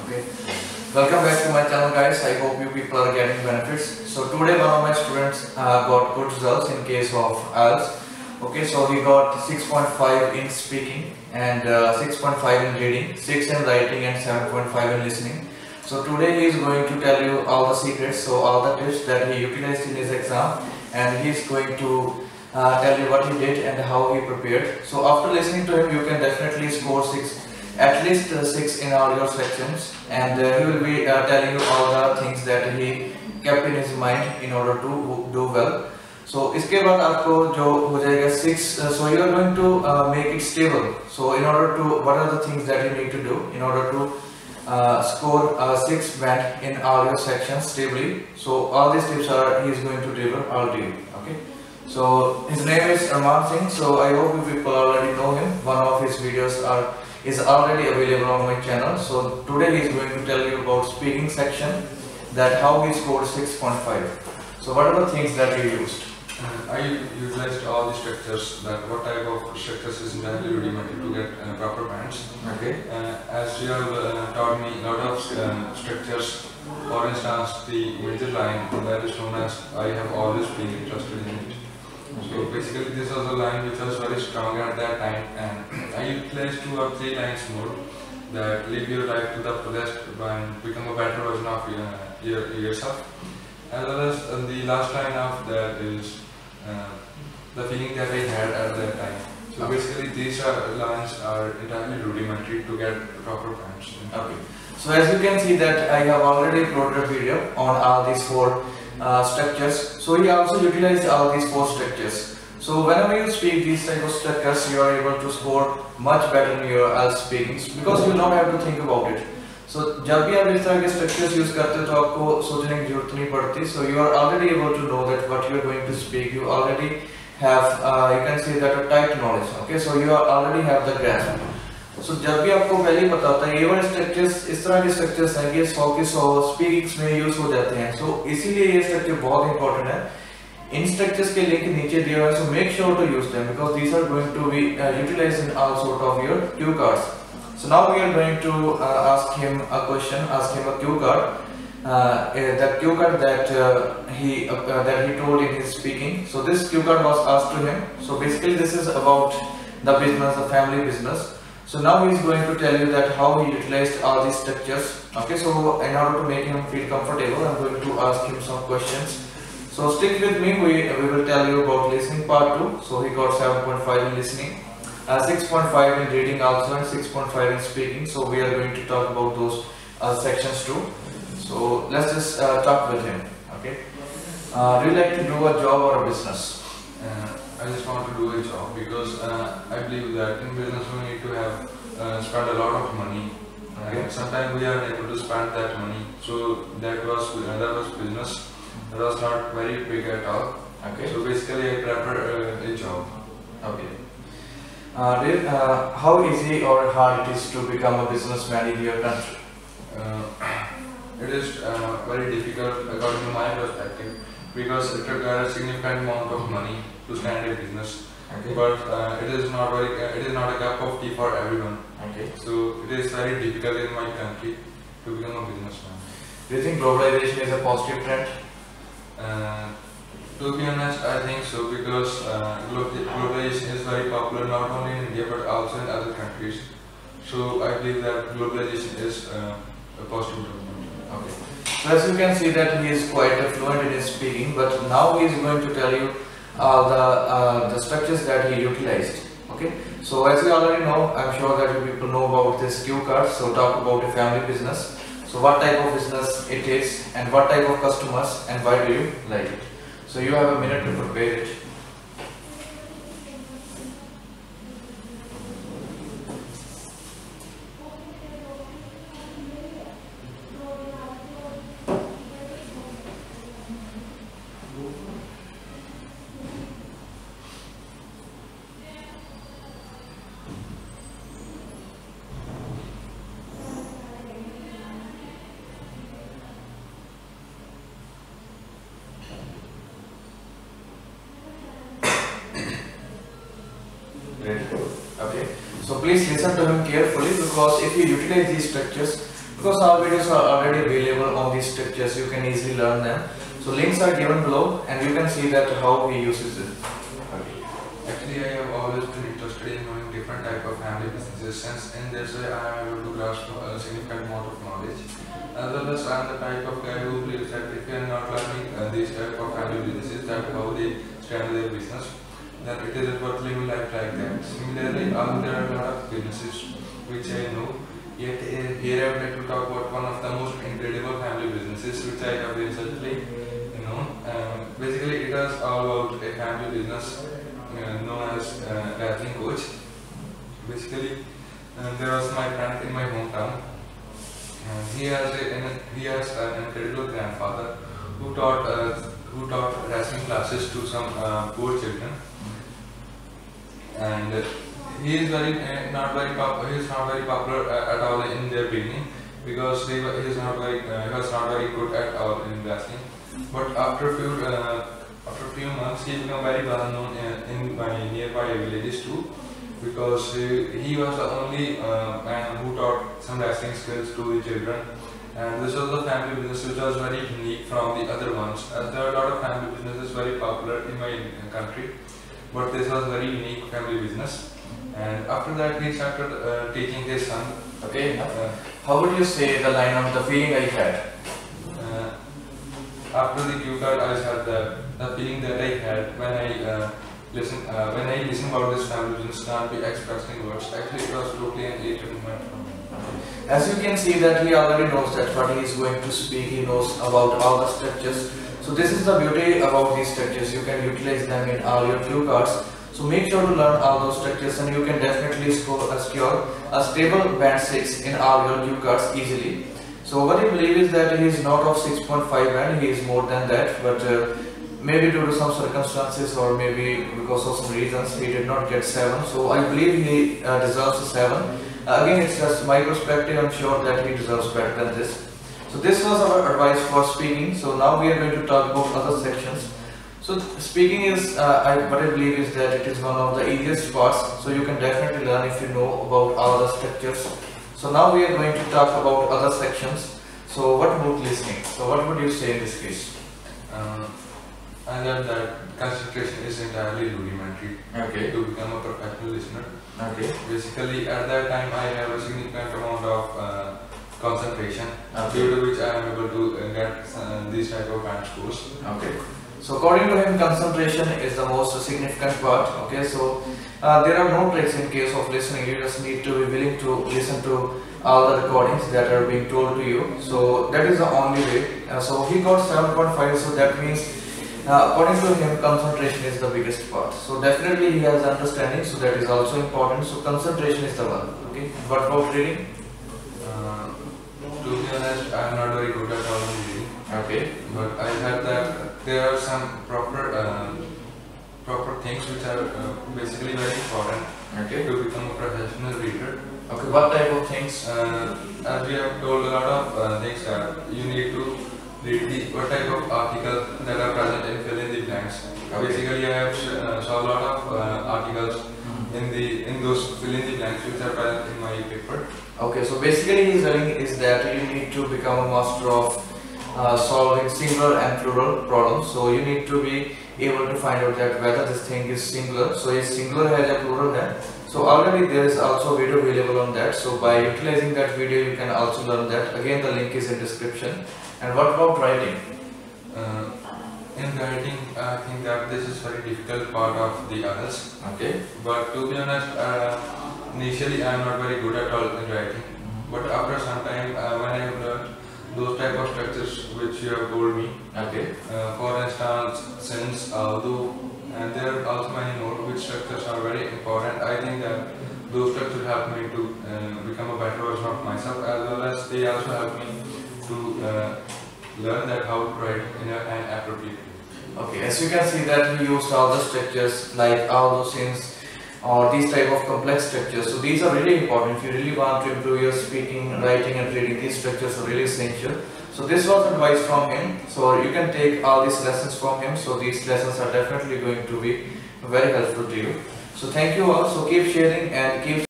Okay. Welcome back to my channel, guys. I hope you people are getting benefits. So today one of my students got good results in case of Ielts. Okay, so he got 6.5 in speaking and 6.5 in reading, 6 in writing and 7.5 in listening. So today he is going to tell you all the secrets, so all the tips that he utilized in his exam, and he is going to tell you what he did and how he prepared. So after listening to him, you can definitely score at least 6 in all your sections, and he will be telling you all the things that he kept in his mind in order to do well. So इसके बाद आपको जो हो जाएगा 6, so you are going to make it stable. So in order to, what are the things that you need to do in order to score a 6 band in all your sections stably? So all these tips are he is going to deliver all to you. Okay. So his name is Singh. So I hope you people already know him. One of his videos is already available on my channel. So today he is going to tell you about speaking section, that how he scored 6.5. So what are the things that you used? I utilized all the structures, that what type of structures is entirely rudimentary to get proper bands. Okay. As you have taught me a lot of structures, for instance the major line that is known as I have always been interested in it. So basically this was a line which was very strong at that time, and I utilized 2 or 3 lines more, that live your life to the fullest and become a better version of yourself. As well as the last line of that is the feeling that I had at that time. So basically these lines are entirely rudimentary to get proper bands. Okay. So as you can see that I have already uploaded a video on all these 4 structures. So he also utilized all these 4 structures. So whenever you speak these type of structures, you are able to score much better in your Ielts speakings, because you will not have to think about it. So जब भी आप इस तरह के structures use करते हो तो आपको सोचने की जरूरत नहीं पड़ती. So you are already able to know that what you are going to speak. You already have you can say that a tight knowledge. Okay, so you already have the grasp. So जब भी आपको पहले ही पता होता है ये वाले structures, इस तरह के structures हैं कि 100 के 100 speakings में use हो जाते हैं. So इसीलिए ये structure बहुत important है. इन structures के link नीचे दिए हुए हैं. So make sure to use them, because these are going to be utilized in all sort of your cue cards. So now we are going to ask him a question, ask him a cue card, the cue card that he told in his speaking. So this cue card was asked to him. So basically this is about the business, the family business. So now he is going to tell you that how he utilized all these structures. Okay, so in order to make him feel comfortable, I am going to ask him some questions. So stick with me, we will tell you about listening part 2. So he got 7.5 in listening. 6.5 in reading also, and 6.5 in speaking. So we are going to talk about those sections too. So let's just talk with him. Okay. Do you like to do a job or a business? I just want to do a job, because I believe that in business we need to have spend a lot of money. Okay. Sometimes we are unable to spend that money. So that was business. That was not very big at all. Okay. So basically I prefer a job. Okay. How easy or hard it is to become a businessman in your country? It is very difficult according to my perspective, because it requires a significant amount of money to start a business. Okay. But it is not a cup of tea for everyone. Okay. So it is very difficult in my country to become a businessman. Do you think globalization is a positive trend? To be honest, I think so, because globalization is very popular not only in India but also in other countries. So I believe that globalization is a positive development. Okay. So as you can see that he is quite fluent in his speaking, but now he is going to tell you the structures that he utilized. Okay. So as you already know, I am sure that you people know about this cue card. So talk about a family business. So what type of business it is, and what type of customers, and why do you like it? So you have a minute to prepare it. Okay, so please listen to him carefully, because if you utilize these structures, Because our videos are already available on these structures, you can easily learn them. So links are given below and you can see that how he uses it. Actually, I have always been interested in knowing different type of family businesses, since in this way I am able to grasp a significant amount of knowledge. As well as I am the type of guy who believes that if you are not learning these type of family businesses, that how they stand their business, then it isn't worth living life like that. Similarly, there are a lot of businesses which I know, yet here I would like to talk about one of the most incredible family businesses which I have recently known. Basically, it is all about a family business known as wrestling coach. Basically, there was my friend in my hometown. He has an incredible grandfather who taught wrestling classes to some poor children, and he is not very popular at all in their beginning, because he was not very good at all in wrestling. But after a few months, he became very well known in my nearby villages too, because he was the only man who taught some wrestling skills to the children. And this was a family business which was very unique from the other ones, as there are a lot of family businesses very popular in my country, but this was very unique family business. And after that, he started teaching his son. Okay. How would you say the line of the feeling I had? After the cue card, I had the feeling that I had when I listen about this family business can't be expressed in words. Actually, it was totally an age moment. As you can see that he already knows that what he is going to speak, he knows about all the structures. So this is the beauty about these structures, you can utilize them in all your cue cards. So make sure to learn all those structures and you can definitely secure a stable band 6 in all your cue cards easily. So what I believe is that he is not of 6.5 band, he is more than that, but maybe due to some circumstances or maybe because of some reasons he did not get 7. So I believe he deserves a 7. Again, it's just my perspective, I'm sure that he deserves better than this. So this was our advice for speaking. So now we are going to talk about other sections. So speaking is, what I believe is that it is one of the easiest parts. So you can definitely learn if you know about all the structures. So now we are going to talk about other sections. So what about listening? So what would you say in this case? I learned that concentration is entirely rudimentary to become a professional listener. Okay. Basically, at that time, I have a significant amount of concentration, due to which I am able to get these type of band scores. Okay. So according to him, concentration is the most significant part. Okay. So there are no tricks in case of listening. You just need to be willing to listen to all the recordings that are being told to you. So that is the only way. So he got 7.5. So that means, according to him, concentration is the biggest part. So definitely he has understanding, so that is also important. So concentration is the one. Okay. What about reading? To be honest, I am not very good at all in reading. Okay. But I heard that there are some proper things which are basically very important to become a professional reader. Okay. What type of things? As we have told a lot of things that you need to read what type of articles that are present in fill in the blanks. Basically, I have saw a lot of articles in those fill in the blanks which are present in my paper. Okay, so basically his learning is that you need to become a master of solving singular and plural problems. So you need to be able to find out that whether this thing is singular. So is singular has a plural hand. So already there is also a video available on that. So by utilizing that video, you can also learn that. Again, the link is in description. And what about writing? In writing, I think that this is very difficult part of the others. Okay. But to be honest, initially I am not very good at all in writing. But after some time, when I have learned those type of structures which you have told me, for instance, since, although, and there are also many more which structures are very important. I think that those structures help me to become a better version of myself, as well as they also help me to learn that how to write in an appropriate way. Okay, as you can see that we used all the structures like all those things or these type of complex structures. So these are really important if you really want to improve your speaking, writing and reading. These structures are really essential. So this was advice from him. So you can take all these lessons from him. So these lessons are definitely going to be very helpful to you. So thank you all. So keep sharing and keep